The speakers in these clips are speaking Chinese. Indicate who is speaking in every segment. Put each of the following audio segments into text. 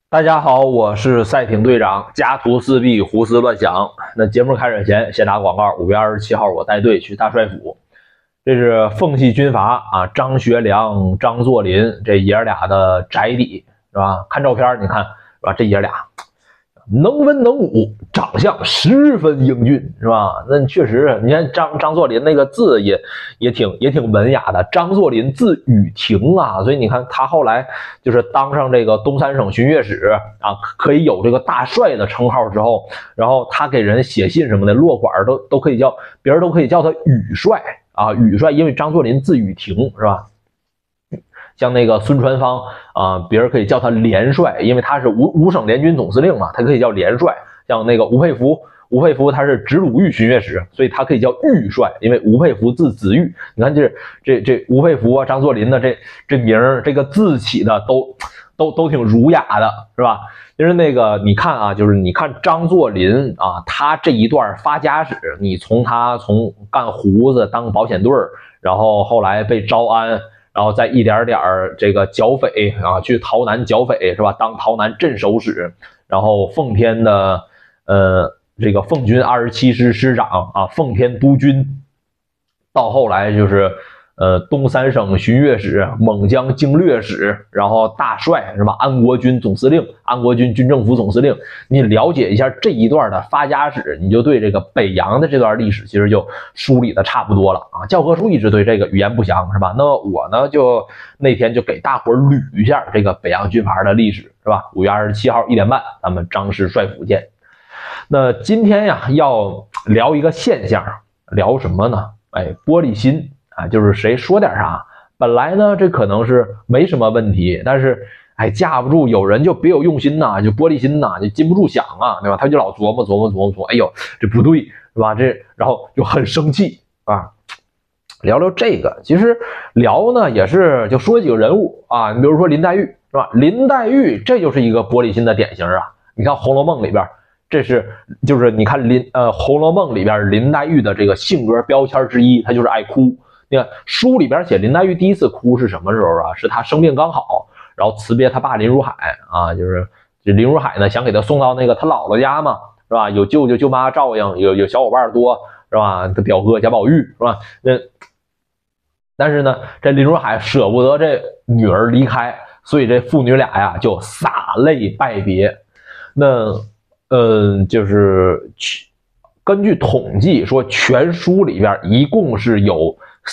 Speaker 1: 大家好，我是赛艇队长，家徒四壁，胡思乱想。那节目开始前，先打广告。5月27号，我带队去大帅府，这是奉系军阀啊，张学良、张作霖这爷俩的宅邸，是吧？看照片，你看是吧？这爷俩能文能武，长相十分英俊，是吧？那确实，你看张作霖那个字也挺文雅的。张作霖字雨亭啊，所以你看他后来就是当上这个东三省巡阅使啊，可以有这个大帅的称号之后，然后他给人写信什么的，落款都可以叫，别人都可以叫他雨帅啊，雨帅，因为张作霖字雨亭，是吧？像那个孙传芳啊，别人可以叫他联帅，因为他是五省联军总司令嘛，他可以叫联帅。像那个吴佩孚他是直鲁豫巡阅使，所以他可以叫豫帅，因为吴佩孚字子玉。你看这吴佩孚啊，张作霖的这名儿，这个字起的都挺儒雅的，是吧？就是那个你看啊，就是你看张作霖啊，他这一段发家史，你从干胡子当保险队，然后后来被招安。然后再一点点这个剿匪啊，去洮南剿匪是吧？当洮南镇守使，然后奉天的这个奉军27师师长啊，奉天督军，到后来就是东三省巡阅使、蒙江经略使，然后大帅是吧？安国军总司令、安国军军政府总司令。你了解一下这一段的发家史，你就对这个北洋的这段历史其实就梳理的差不多了啊。教科书一直对这个语言不详是吧？那么我呢就那天就给大伙捋一下这个北洋军阀的历史是吧？5月27号1点半，咱们张氏帅府见。那今天呀要聊一个现象，聊什么呢？玻璃心。就是谁说点啥，本来呢这可能是没什么问题，但是架不住有人就别有用心呐，就玻璃心呐，就禁不住想啊，对吧？他就老琢磨，哎呦这不对是吧？然后就很生气啊。聊聊这个，其实聊呢也是就说几个人物啊，你比如说林黛玉是吧？林黛玉这就是一个玻璃心的典型啊。你看《红楼梦》里边，就是你看《红楼梦》里边林黛玉的这个性格标签之一，她就是爱哭。你看书里边写林黛玉第一次哭是什么时候啊？是她生病刚好，然后辞别她爸林如海啊，就是林如海呢想给她送到那个她姥姥家嘛，是吧？有舅舅舅妈照应，有小伙伴多，是吧？他表哥贾宝玉是吧？但是呢，这林如海舍不得这女儿离开，所以这父女俩呀就洒泪拜别。那就是根据统计说，全书里边一共是有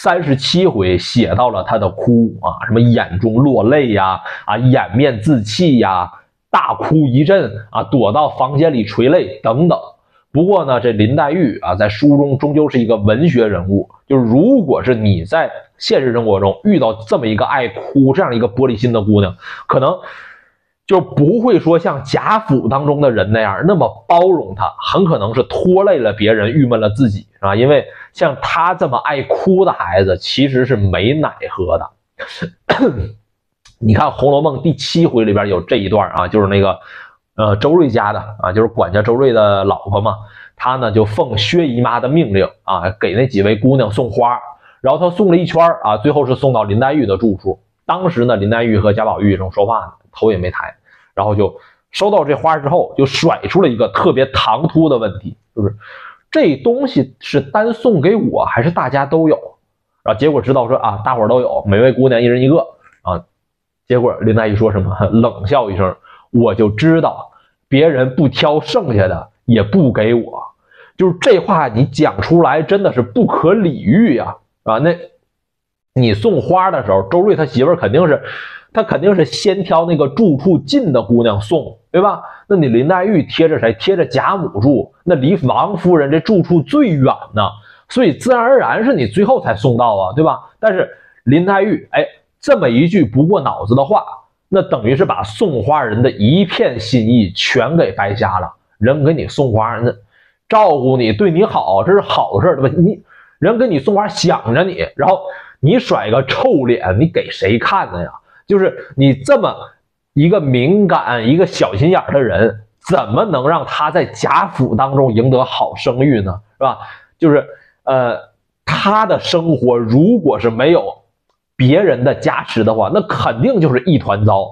Speaker 1: 37回写到了他的哭啊，什么眼中落泪呀，掩面自泣呀，大哭一阵啊，躲到房间里垂泪等等。不过呢，这林黛玉啊，在书中终究是一个文学人物，就是如果是你在现实生活中遇到这么一个爱哭、这样一个玻璃心的姑娘，可能就不会说像贾府当中的人那样那么包容她，很可能是拖累了别人，郁闷了自己啊。因为像她这么爱哭的孩子，其实是没奶喝的。你看《红楼梦》第7回里边有这一段啊，就是那个周瑞家的啊，就是管家周瑞的老婆嘛，她呢就奉薛姨妈的命令啊，给那几位姑娘送花，然后她送了一圈啊，最后是送到林黛玉的住处。当时呢，林黛玉和贾宝玉正说话呢，头也没抬，然后就收到这花之后，就甩出了一个特别唐突的问题，就是这东西是单送给我还是大家都有？然后结果知道说啊，大伙都有，每位姑娘一人一个啊。结果林黛玉说什么？冷笑一声，我就知道别人不挑剩下的也不给我。就是这话你讲出来真的是不可理喻呀！啊，那你送花的时候，周瑞他媳妇儿肯定是先挑那个住处近的姑娘送，对吧？那你林黛玉贴着谁？贴着贾母住，那离王夫人这住处最远呢，所以自然而然是你最后才送到啊，对吧？但是林黛玉这么一句不过脑子的话，那等于是把送花人的一片心意全给白瞎了。人给你送花，那照顾你，对你好，这是好事，对吧？人给你送花想着你，然后你甩个臭脸，你给谁看的呀？就是你这么一个敏感、一个小心眼的人，怎么能让他在贾府当中赢得好声誉呢？是吧？就是他的生活如果是没有别人的加持的话，那肯定就是一团糟。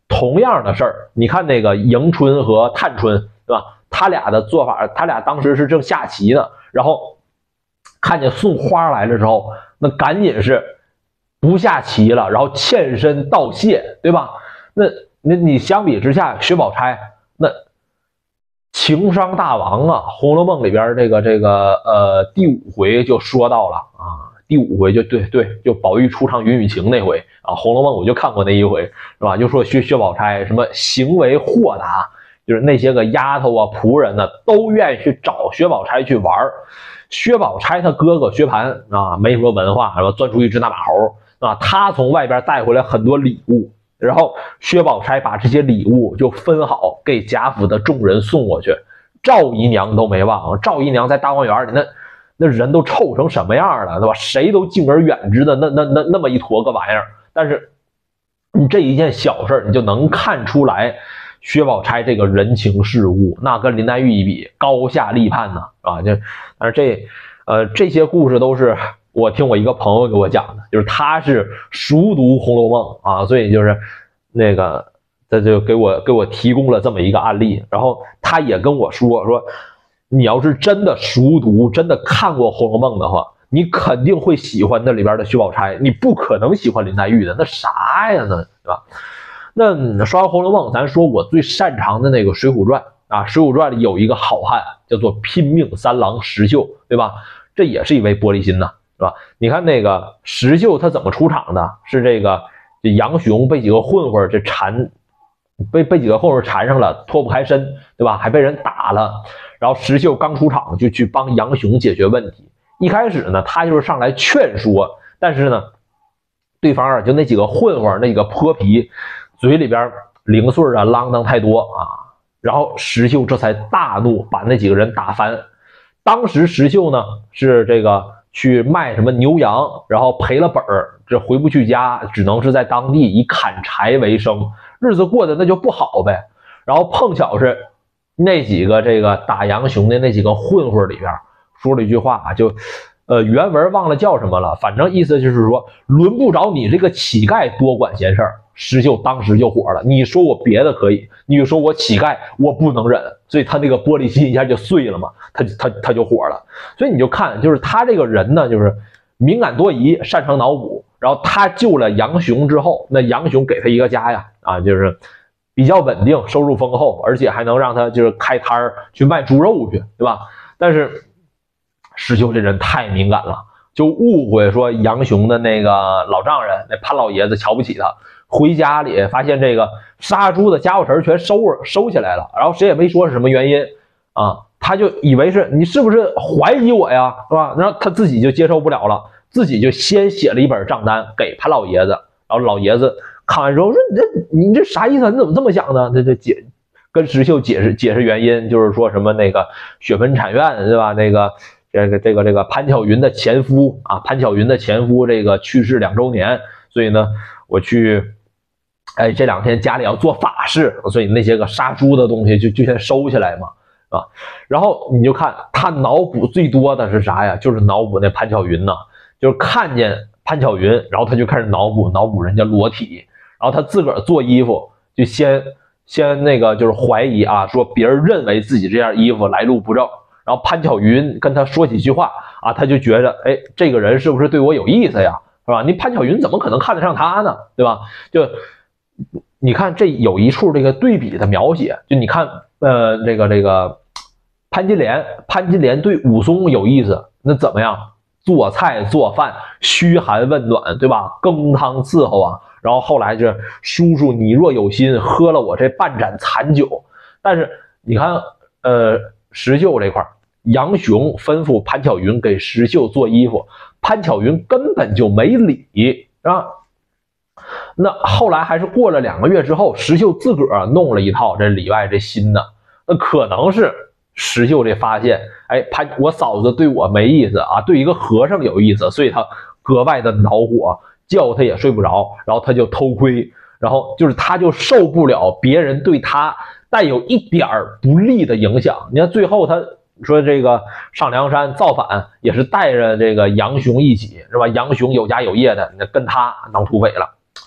Speaker 1: 同样的事儿，你看那个迎春和探春，对吧？他俩的做法，他俩当时是正下棋呢，然后看见送花来了之后，那赶紧是不下棋了，然后欠身道谢，对吧？那你相比之下，薛宝钗那情商大王啊，《红楼梦》里边这个第5回就说到了啊，第5回就对，就宝玉出场云雨情那回啊，《红楼梦》我就看过那一回，是吧？就说薛宝钗什么行为豁达，就是那些个丫头啊、仆人呢，都愿意去找薛宝钗去玩。薛宝钗她哥哥薛蟠啊，没什么文化，是吧？钻出一只大马猴啊，他从外边带回来很多礼物。然后薛宝钗把这些礼物就分好给贾府的众人送过去，赵姨娘都没忘。赵姨娘在大观园里那人都臭成什么样了，对吧？谁都敬而远之的那么一坨个玩意儿。但是你这一件小事你就能看出来薛宝钗这个人情世故，那跟林黛玉一比高下立判呢，啊！但是这些故事都是我听我一个朋友给我讲的，就是他是熟读《红楼梦》啊，所以就是那个他就给我提供了这么一个案例，然后他也跟我说你要是真的熟读，真的看过《红楼梦》的话，你肯定会喜欢那里边的薛宝钗，你不可能喜欢林黛玉的，那啥呀呢，对吧？那说完《红楼梦》，咱说我最擅长的那个《水浒传》啊，《水浒传》里有一个好汉叫做拼命三郎石秀，对吧？这也是一位玻璃心呐，是吧？你看那个石秀他怎么出场的？是这杨雄被几个混混被几个混混缠上了，脱不开身，对吧？还被人打了。然后石秀刚出场就去帮杨雄解决问题。一开始呢，他就是上来劝说，但是呢，对方啊就那几个混混那几个泼皮，嘴里边零碎啊啷当太多啊。然后石秀这才大怒，把那几个人打翻。当时石秀呢是这个去卖什么牛羊，然后赔了本儿，这回不去家，只能是在当地以砍柴为生，日子过得那就不好呗。然后碰巧是那几个这个打杨雄的那几个混混里边说了一句话，就原文忘了叫什么了，反正意思就是说轮不着你这个乞丐多管闲事儿。石秀当时就火了，你说我别的可以，你说我乞丐我不能忍，所以他那个玻璃心一下就碎了嘛，他就火了。所以你就看，就是他这个人呢，就是敏感多疑，擅长脑补。然后他救了杨雄之后，那杨雄给他一个家呀，啊，就是比较稳定，收入丰厚，而且还能让他就是开摊儿去卖猪肉去，对吧？但是石秀这人太敏感了，就误会说杨雄的那个老丈人那潘老爷子瞧不起他。回家里发现这个杀猪的家伙事全收起来了，然后谁也没说是什么原因啊，他就以为是你是不是怀疑我呀，是吧？然后他自己就接受不了了，自己就先写了一本账单给潘老爷子，然后老爷子看完之后说你这啥意思？你怎么这么想呢？他就跟石秀解释原因，就是说什么那个雪坟产院，对吧？那个这个潘巧云的前夫啊，潘巧云的前夫这个去世2周年，所以呢我去这2天家里要做法事，所以那些个杀猪的东西就先收起来嘛，啊，然后你就看他脑补最多的是啥呀？就是脑补那潘巧云呢，就是看见潘巧云，然后他就开始脑补人家裸体，然后他自个儿做衣服就先那个就是怀疑啊，说别人认为自己这件衣服来路不正，然后潘巧云跟他说几句话啊，他就觉得这个人是不是对我有意思呀？是吧？你潘巧云怎么可能看得上他呢？对吧？就你看这有一处这个对比的描写，就你看这个潘金莲对武松有意思，那怎么样？做菜做饭嘘寒问暖，对吧？羹汤伺候啊，然后后来就叔叔你若有心，喝了我这半盏残酒。但是你看石秀这块，杨雄吩咐潘巧云给石秀做衣服，潘巧云根本就没理啊。那后来还是过了2个月之后，石秀自个儿弄了一套这里外这新的，那可能是石秀这发现，我嫂子对我没意思啊，对一个和尚有意思，所以他格外的恼火，觉他也睡不着，然后他就偷窥，然后就是他就受不了别人对他带有一点不利的影响。你看最后他说这个上梁山造反也是带着这个杨雄一起，是吧？杨雄有家有业的，跟他当土匪了。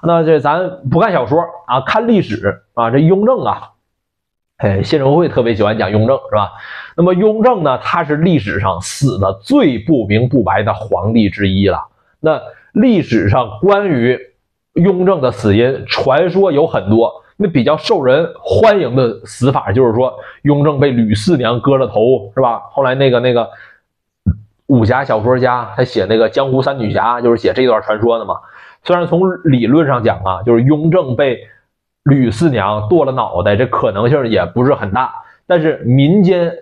Speaker 1: 那这咱不看小说啊，看历史啊，这雍正啊，谢振辉特别喜欢讲雍正，是吧？那么雍正呢，他是历史上死的最不明不白的皇帝之一了。那历史上关于雍正的死因传说有很多，那比较受人欢迎的死法就是说雍正被吕四娘割了头，是吧？后来那个武侠小说家他写那个江湖三女侠，就是写这段传说的嘛。虽然从理论上讲啊，就是雍正被吕四娘剁了脑袋，这可能性也不是很大，但是民间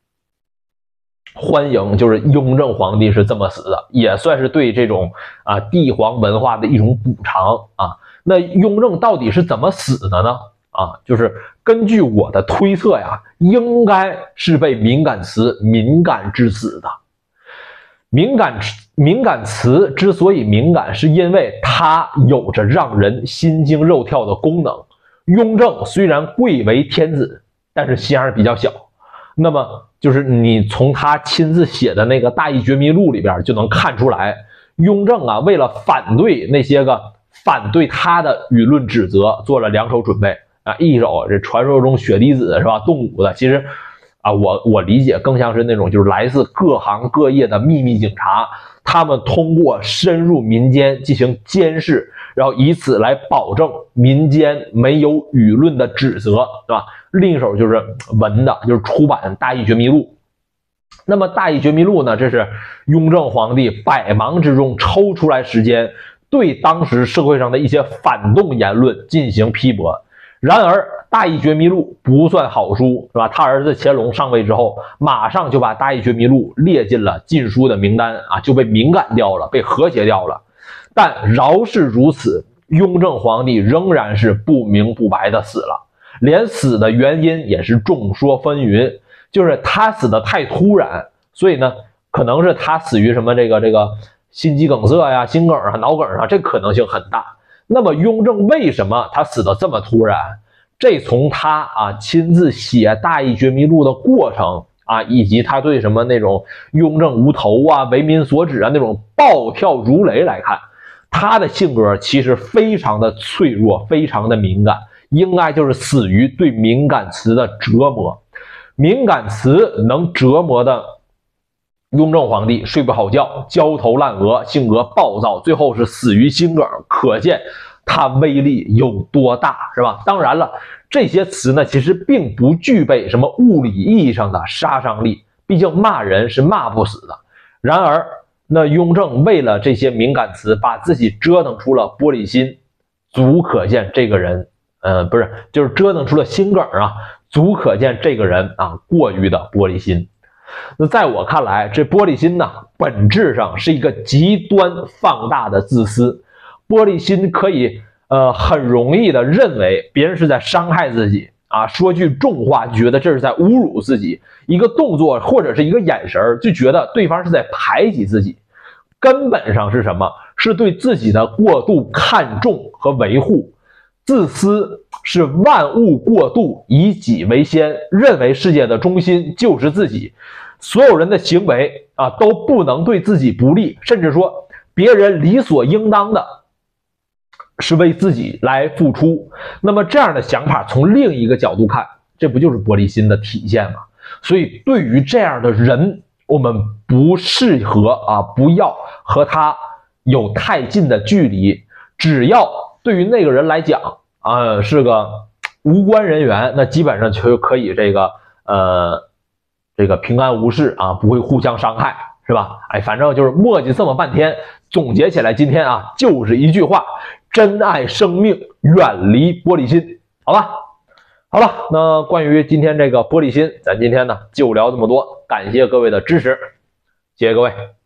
Speaker 1: 欢迎就是雍正皇帝是这么死的，也算是对这种帝皇文化的一种补偿啊。那雍正到底是怎么死的呢？就是根据我的推测呀，应该是被敏感词敏感致死的。敏感词之所以敏感，是因为它有着让人心惊肉跳的功能。雍正虽然贵为天子，但是心眼比较小。那么就是你从他亲自写的那个《大义觉迷录》里边就能看出来，雍正啊，为了反对那些个反对他的舆论指责，做了2手准备啊，一手这传说中血滴子是吧，动武的，其实我理解更像是那种就是来自各行各业的秘密警察，他们通过深入民间进行监视，然后以此来保证民间没有舆论的指责，对吧？另一手就是文的，就是出版《大义觉迷录》。那么《大义觉迷录》呢，这是雍正皇帝百忙之中抽出来时间，对当时社会上的一些反动言论进行批驳。然而《大义觉迷录》不算好书，是吧？他儿子乾隆上位之后，马上就把《大义觉迷录》列进了禁书的名单啊，就被敏感掉了，被和谐掉了。但饶是如此，雍正皇帝仍然是不明不白的死了，连死的原因也是众说纷纭，就是他死的太突然，所以呢，可能是他死于什么这个心肌梗塞呀、心梗啊、脑梗啊，这可能性很大。那么雍正为什么他死的这么突然？这从他亲自写《大义觉迷录》的过程以及他对什么那种雍正无头为民所指那种暴跳如雷来看，他的性格其实非常的脆弱，非常的敏感，应该就是死于对敏感词的折磨。敏感词能折磨的雍正皇帝睡不好觉，焦头烂额，性格暴躁，最后是死于心梗，可见它威力有多大，是吧？当然了，这些词呢，其实并不具备什么物理意义上的杀伤力，毕竟骂人是骂不死的。然而，那雍正为了这些敏感词，把自己折腾出了玻璃心，足可见这个人，就是折腾出了心梗足可见这个人过于的玻璃心。那在我看来，这玻璃心呢，本质上是一个极端放大的自私。玻璃心可以很容易的认为别人是在伤害自己说句重话觉得这是在侮辱自己，一个动作或者是一个眼神就觉得对方是在排挤自己。根本上是什么？是对自己的过度看重和维护。自私是万物过度，以己为先，认为世界的中心就是自己，所有人的行为都不能对自己不利，甚至说别人理所应当的是为自己来付出。那么这样的想法从另一个角度看，这不就是玻璃心的体现吗？所以对于这样的人，我们不适合不要和他有太近的距离。只要对于那个人来讲是个无关人员，那基本上就可以这个平安无事不会互相伤害，是吧？反正就是磨叽这么半天，总结起来今天就是一句话：珍爱生命，远离玻璃心。好吧，好了，那关于今天这个玻璃心，咱今天呢就聊这么多，感谢各位的支持，谢谢各位。